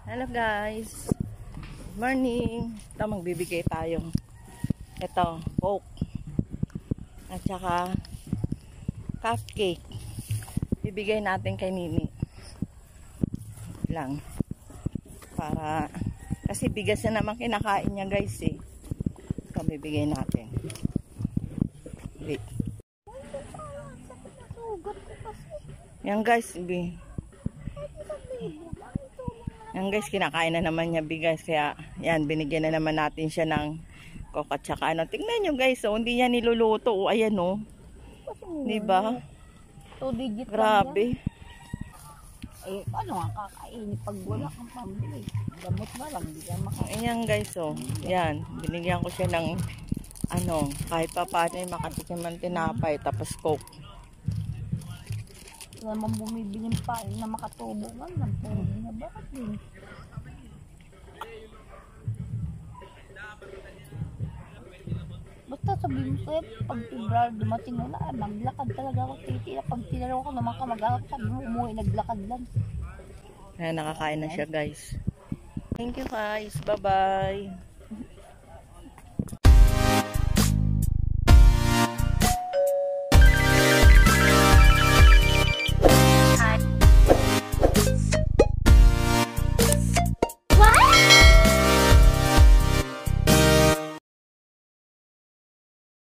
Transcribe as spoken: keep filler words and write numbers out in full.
Hello guys, good morning. Ito, magbibigay tayo. Ito, coke at saka cupcake. Bibigay natin kay Nini lang para kasi bigas na naman kinakain niya guys eh. Ito bibigay natin. Wait. Yan guys, bi. Yan guys, kinakain na naman niya bigas. Kaya yan, binigyan na naman natin siya ng coke at saka ano. Tingnan nyo guys, oh, hindi niya niluluto. Oh, ayan oh. Diba? two digit grabe. Eh, ano nga kakainin pag wala kang pambili? Gamot na lang, hindi ka makain. Ayan guys, oh. Yan, binigyan ko siya ng ano, kahit pa paano yung makatikim ng tinapay, tapos coke. Wala naman bumibiling pa na makatubo nga lang. Pwede na bakit din? Basta sabihin mo sa'yo, pag February dumating na na, naglakad talaga ako titira. Pag tinaraw ko naman kamag-anak, sabi mo umuwi, naglakad lang. Ayan, nakakain na siya guys. Thank you guys, bye bye.